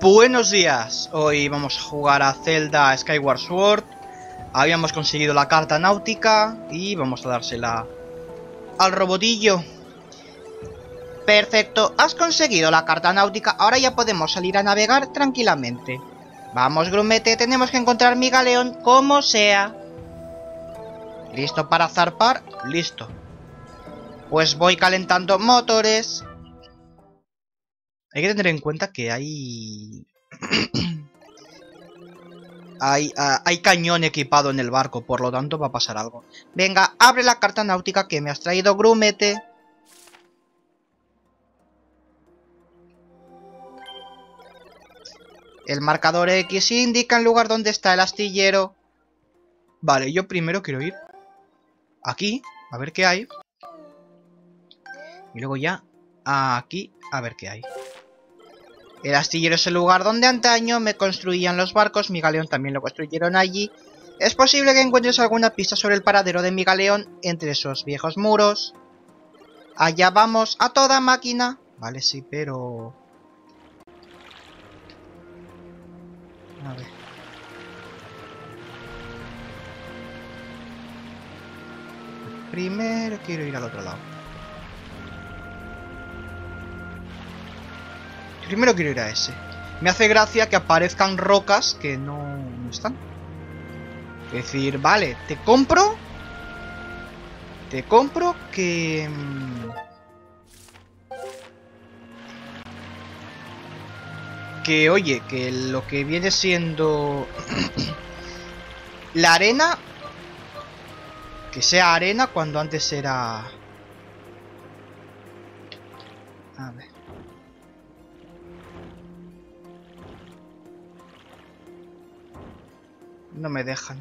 Buenos días, hoy vamos a jugar a Zelda Skyward Sword. Habíamos conseguido la carta náutica y vamos a dársela al robotillo. Perfecto, has conseguido la carta náutica, ahora ya podemos salir a navegar tranquilamente. Vamos, grumete, tenemos que encontrar mi galeón como sea. ¿Listo para zarpar? Listo. Pues voy calentando motores. Hay que tener en cuenta que hay cañón equipado en el barco, por lo tanto va a pasar algo. Venga, abre la carta náutica que me has traído, grumete. El marcador X indica el lugar donde está el astillero. Vale, yo primero quiero ir aquí, a ver qué hay. Y luego ya aquí, a ver qué hay. El astillero es el lugar donde antaño me construían los barcos. Mi galeón también lo construyeron allí. Es posible que encuentres alguna pista sobre el paradero de mi galeón entre esos viejos muros. Allá vamos, a toda máquina. Vale, sí, pero... A ver. Primero quiero ir al otro lado. Primero quiero ir a ese. Me hace gracia que aparezcan rocas que no están. Es decir, vale, te compro que... Que, oye, que lo que viene siendo... la arena... Que sea arena cuando antes era... A ver. No me dejan.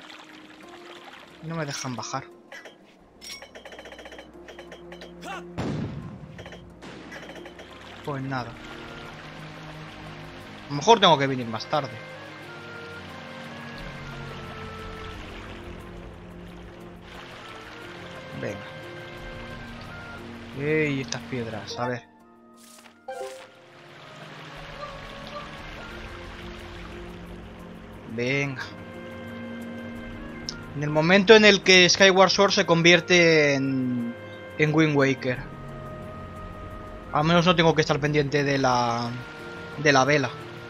No me dejan bajar. Pues nada. A lo mejor tengo que venir más tarde. Venga. ¡Ey! Estas piedras, a ver. Venga. En el momento en el que Skyward Sword se convierte en Wind Waker. Al menos no tengo que estar pendiente de la vela.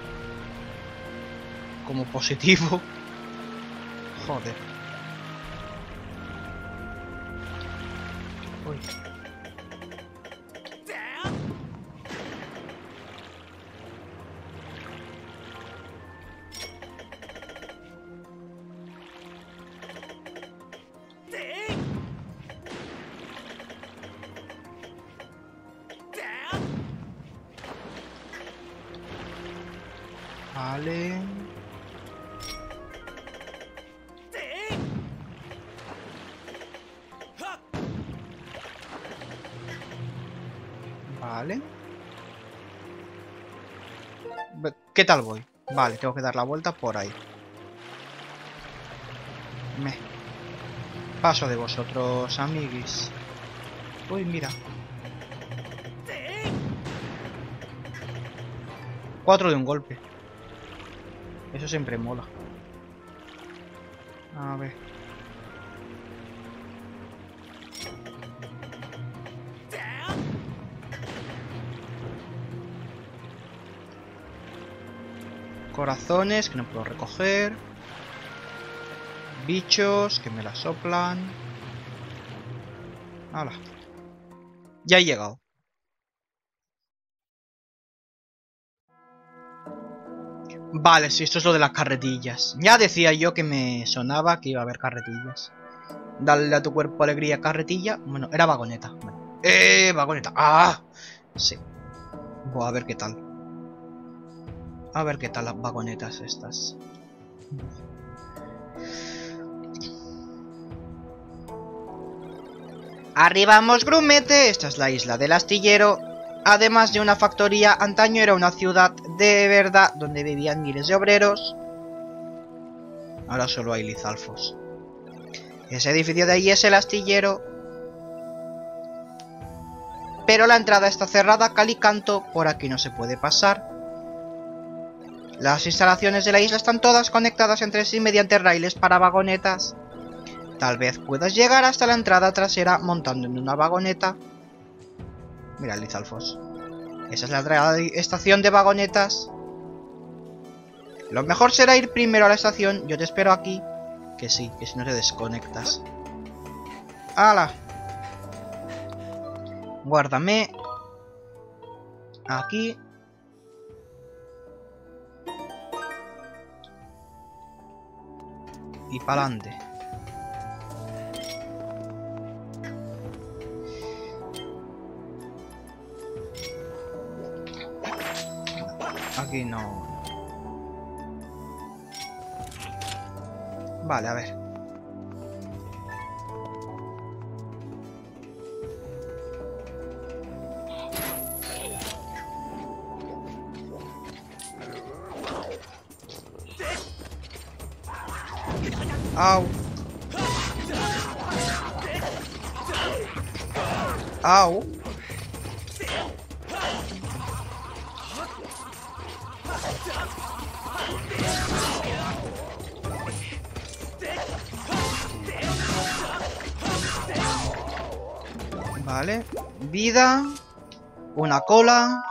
Como positivo. Joder. Uy. Vale. Vale. ¿Qué tal voy? Vale, tengo que dar la vuelta por ahí. Paso de vosotros, amiguis. Uy, mira. 4 de un golpe. Eso siempre mola. A ver. Corazones que no puedo recoger. Bichos que me la soplan. ¡Hala! Ya he llegado. Vale, sí, esto es lo de las carretillas. Ya decía yo que me sonaba que iba a haber carretillas. Dale a tu cuerpo alegría, carretilla. Bueno, era vagoneta. Bueno. Vagoneta. ¡Ah! Sí. Voy a ver qué tal. A ver qué tal las vagonetas estas. Arribamos, grumete. Esta es la isla del astillero. Además de una factoría, antaño era una ciudad de verdad donde vivían miles de obreros. Ahora solo hay lizalfos. Ese edificio de ahí es el astillero. Pero la entrada está cerrada, cal y canto, por aquí no se puede pasar. Las instalaciones de la isla están todas conectadas entre sí mediante raíles para vagonetas. Tal vez puedas llegar hasta la entrada trasera montando en una vagoneta. Mira, Lizalfos. Esa es la estación de vagonetas. Lo mejor será ir primero a la estación. Yo te espero aquí. Que sí, que si no te desconectas. ¡Hala! Guárdame. Aquí. Y para adelante. Aquí no. Vale, a ver. Au. Au. Vale. Vida. Una cola.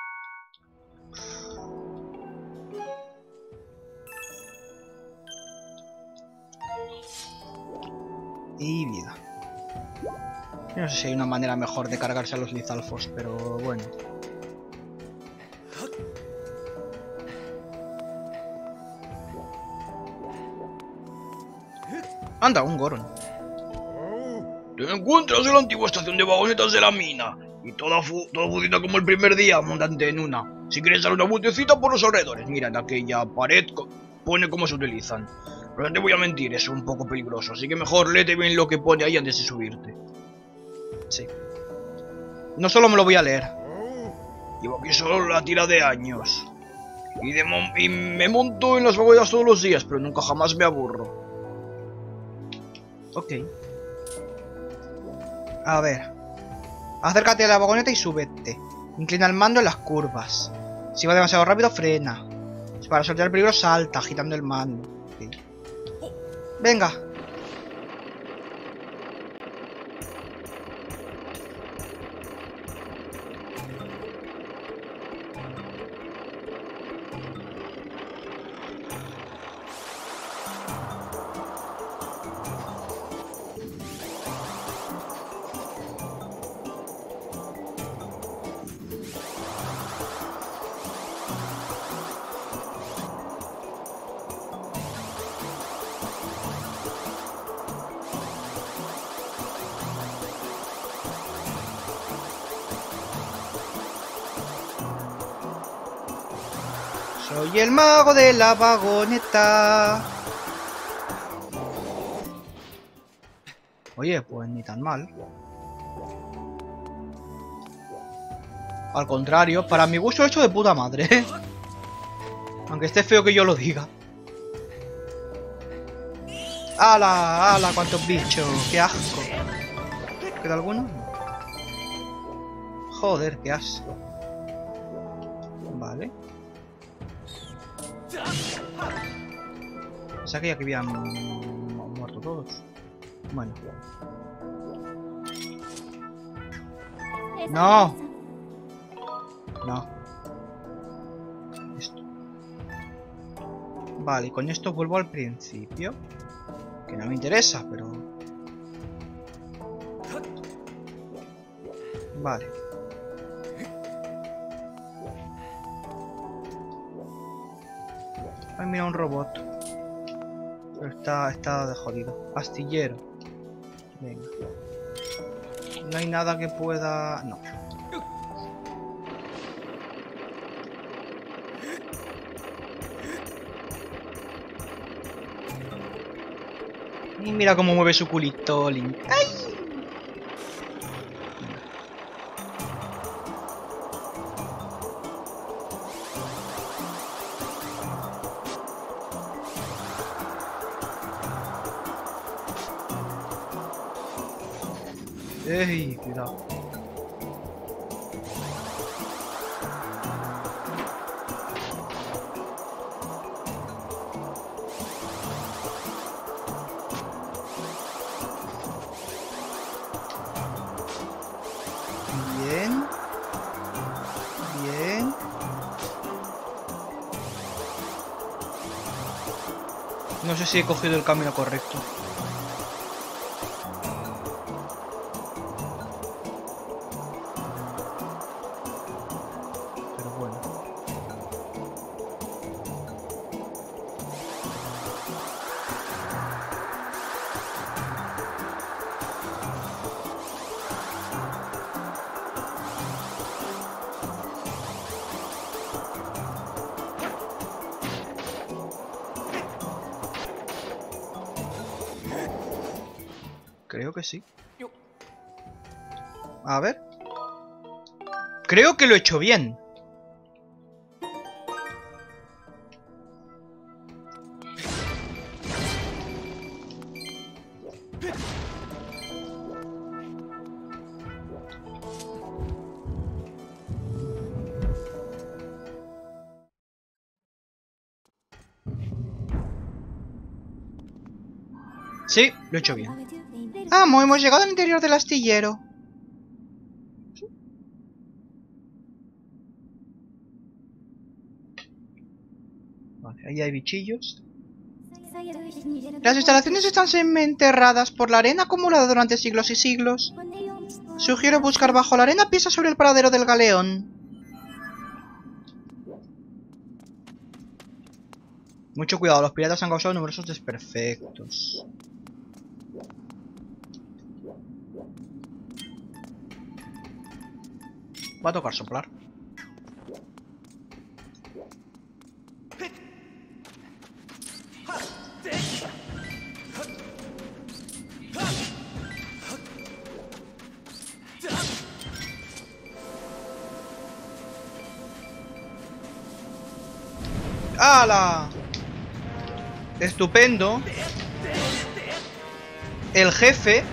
Y vida. No sé si hay una manera mejor de cargarse a los Lizalfos, pero bueno. Anda, un Goron. Te encuentras en la antigua estación de vagonetas de la mina. Y todo funciona como el primer día, montante en una. Si quieres dar una vueltecita por los alrededores, mira, en aquella pared pone cómo se utilizan. Pero no te voy a mentir, es un poco peligroso, así que mejor léete bien lo que pone ahí antes de subirte. Sí. No solo me lo voy a leer. Llevo aquí solo la tira de años. Y me monto en las vagonetas todos los días, pero nunca jamás me aburro. Ok. A ver. Acércate a la vagoneta y súbete. Inclina el mando en las curvas. Si va demasiado rápido, frena. Para sortear el peligro, salta, agitando el mando. Okay. Venga. Soy el mago de la vagoneta. Oye, pues ni tan mal. Al contrario, para mi gusto hecho de puta madre. Aunque esté feo que yo lo diga. ¡Hala! ¡Hala! ¡Cuántos bichos! ¡Qué asco! ¿Queda alguno? Joder, qué asco. Vale. O sea que ya que habían muerto todos. Bueno. ¡No! No. Esto. Vale, y con esto vuelvo al principio. Que no me interesa, pero... Vale. Ay, mira, un robot. Pero está de jodido. Astillero. Venga. No hay nada que pueda... No. Y mira cómo mueve su culito, Link. ¡Ay! ¡Ey! Cuidado. No sé si he cogido el camino correcto. Pero bueno. Creo que sí. A ver. Creo que lo he hecho bien. Sí, lo he hecho bien. ¡Vamos! Hemos llegado al interior del astillero. Vale, ahí hay bichillos. Las instalaciones están enterradas por la arena acumulada durante siglos y siglos. Sugiero buscar bajo la arena pistas sobre el paradero del galeón. Mucho cuidado, los piratas han causado numerosos desperfectos. Va a tocar soplar. ¡Hala! Estupendo. El jefe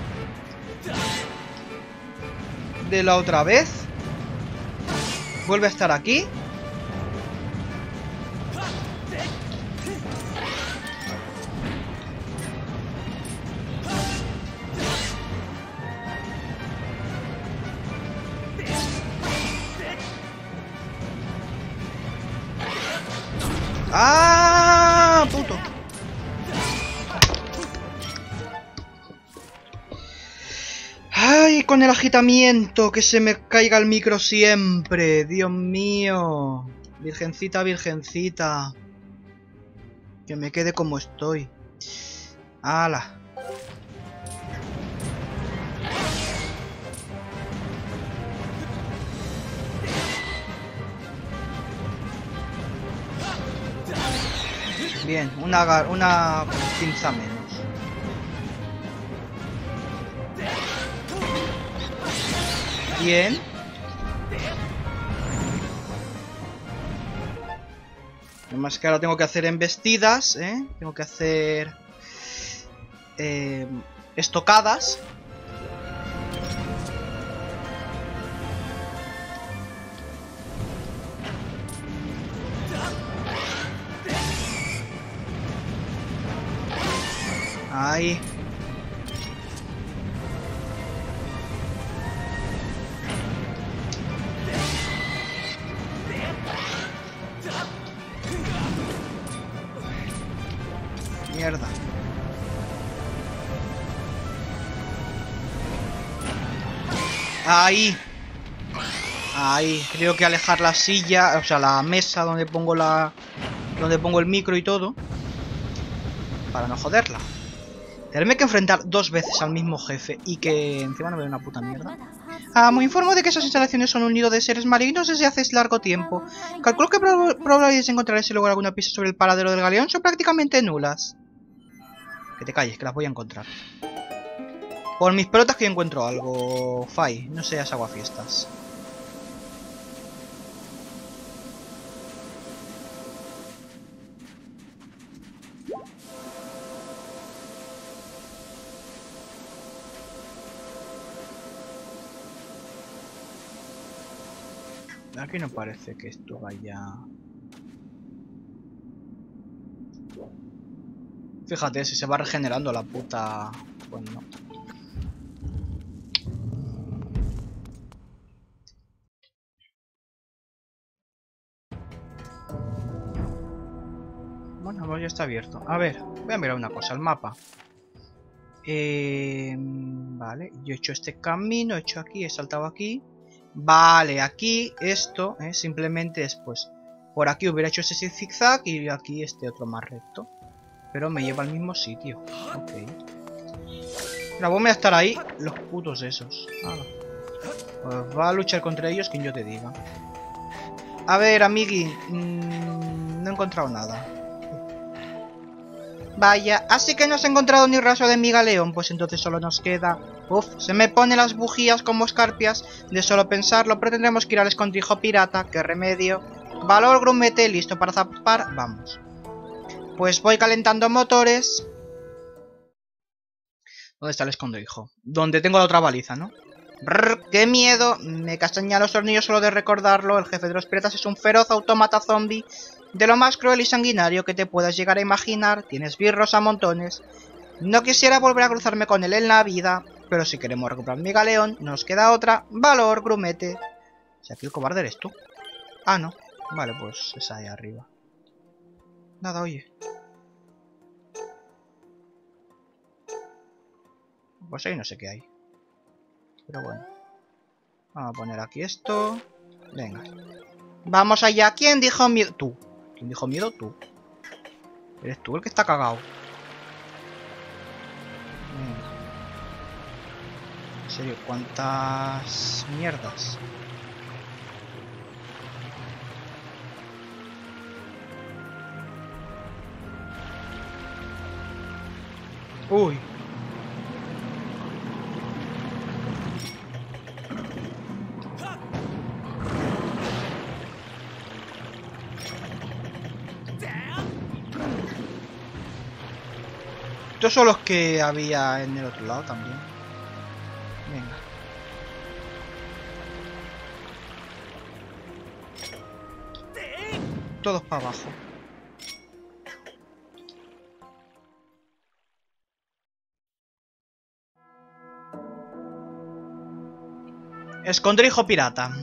de la otra vez vuelve a estar aquí. ¡Ah! ¡Puto! ¡Ay! Con el agitamiento, que se me caiga el micro siempre. ¡Dios mío! Virgencita, virgencita. Que me quede como estoy. ¡Hala! Bien, una pinza menos. Bien. Más que ahora tengo que hacer embestidas, ¿eh? Tengo que hacer estocadas. Ahí. Mierda. Ahí. Ahí. Creo que alejar la silla, o sea, la mesa donde pongo el micro y todo, para no joderla. Tenerme que enfrentar 2 veces al mismo jefe y que encima no me dé una puta mierda. Me informo de que esas instalaciones son un nido de seres malignos desde hace largo tiempo. Calculo que probabilidades de encontrar en ese lugar alguna pista sobre el paradero del galeón son prácticamente nulas. Que te calles, que las voy a encontrar. Por mis pelotas que yo encuentro algo. Fai, no seas aguafiestas. Aquí no parece que esto vaya... Fíjate, si se va regenerando la puta... Pues no. Bueno, pues ya está abierto. A ver, voy a mirar una cosa, el mapa. Vale, yo he hecho este camino, he hecho aquí, he saltado aquí. Vale, aquí esto simplemente es pues... Por aquí hubiera hecho ese zigzag y aquí este otro más recto. Pero me lleva al mismo sitio. Ok. La bomba a estar ahí, los putos esos. Pues va a luchar contra ellos quien yo te diga. A ver, amigui. No he encontrado nada. Vaya, así que no has encontrado ni rastro de mi galeón. Pues entonces solo nos queda... Uf, se me ponen las bujías como escarpias de solo pensarlo. Pero tendremos que ir al escondrijo pirata. ¡Qué remedio! Valor grumete, listo para zapar. Vamos. Pues voy calentando motores. ¿Dónde está el escondrijo? Donde tengo la otra baliza, ¿no? Brrr, ¡qué miedo! Me castañan los tornillos solo de recordarlo. El jefe de los piratas es un feroz autómata zombie. De lo más cruel y sanguinario que te puedas llegar a imaginar. Tienes birros a montones. No quisiera volver a cruzarme con él en la vida. Pero si queremos recuperar mi galeón, nos queda otra. Valor, grumete. Si aquí el cobarde eres tú. Ah, no. Vale, pues es ahí arriba. Nada, oye. Pues ahí no sé qué hay. Pero bueno. Vamos a poner aquí esto. Venga. Vamos allá. ¿Quién dijo miedo? Tú. ¿Quién dijo miedo? Tú. Eres tú el que está cagado. Venga. En serio, ¿cuántas mierdas? Uy. Estos son los que había en el otro lado también. Venga. Todos para abajo. Escondrijo pirata.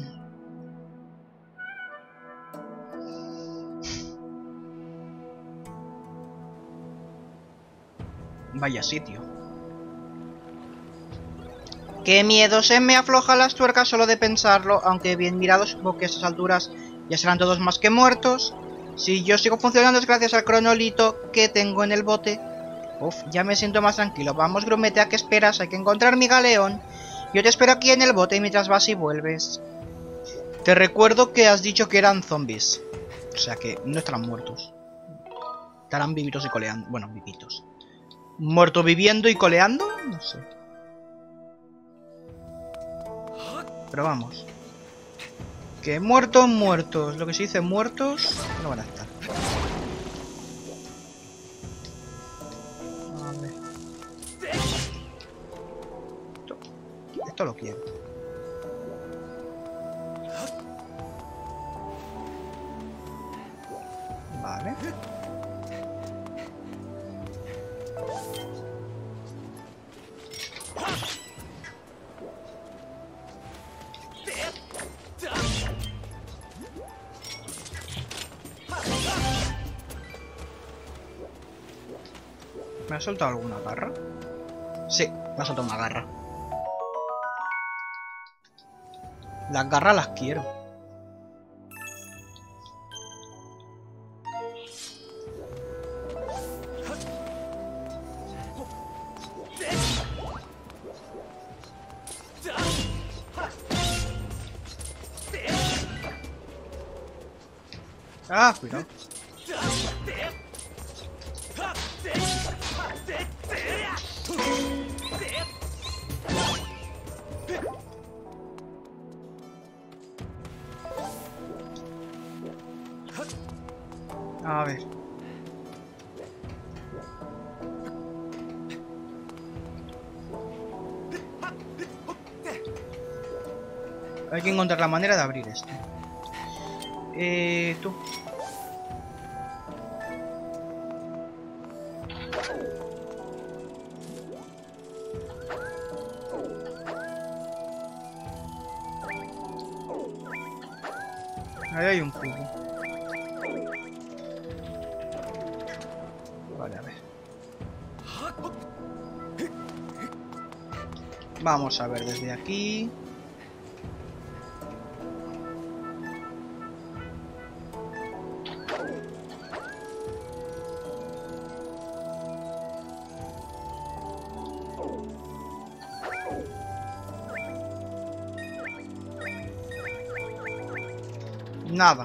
Vaya sitio. Qué miedo, se me aflojan las tuercas solo de pensarlo. Aunque bien mirado, supongo que a esas alturas ya serán todos más que muertos. Si yo sigo funcionando es gracias al cronolito que tengo en el bote. Uf, ya me siento más tranquilo. Vamos, grumete, ¿a qué esperas? Hay que encontrar mi galeón. Yo te espero aquí en el bote mientras vas y vuelves. Te recuerdo que has dicho que eran zombies. O sea que no estarán muertos. Estarán vivitos y coleando. Bueno, vivitos. ¿Muerto viviendo y coleando? No sé. Pero vamos. Que muertos. Lo que se dice muertos no van a estar. A ver. Esto lo quiero. Vale. ¿Me ha soltado alguna garra? Sí, me ha soltado una garra. Las garras las quiero. Ah, cuidado. A ver. Hay que encontrar la manera de abrir esto. Tú. Ahí hay un cubo. Vamos a ver desde aquí. Nada.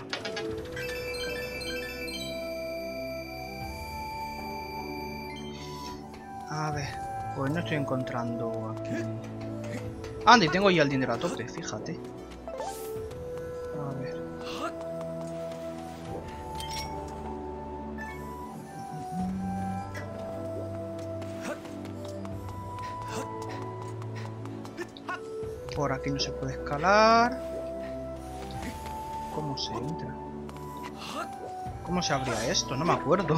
A ver, pues no estoy encontrando aquí. Anda, y tengo ya el dinero a tope, fíjate. A ver. Por aquí no se puede escalar. ¿Cómo se entra? ¿Cómo se abría esto? No me acuerdo.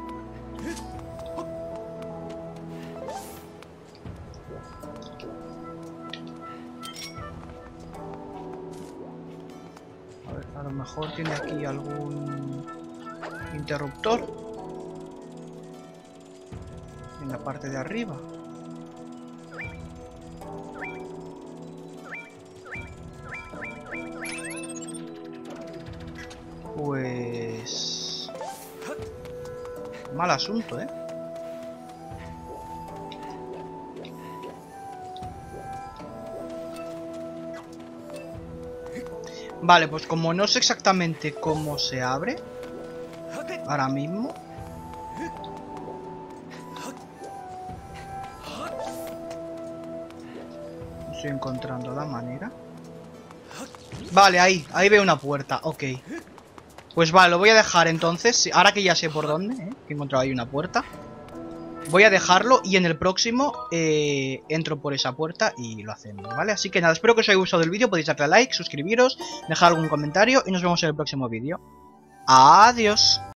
A ver, a lo mejor tiene aquí algún interruptor en la parte de arriba. Pues... mal asunto, ¿eh? Vale, pues como no sé exactamente cómo se abre ahora mismo, no estoy encontrando la manera. Vale, ahí veo una puerta, ok. Pues vale, lo voy a dejar entonces. Ahora que ya sé por dónde, que he encontrado ahí una puerta, voy a dejarlo y en el próximo entro por esa puerta y lo hacemos, ¿vale? Así que nada, espero que os haya gustado el vídeo. Podéis darle a like, suscribiros, dejar algún comentario y nos vemos en el próximo vídeo. Adiós.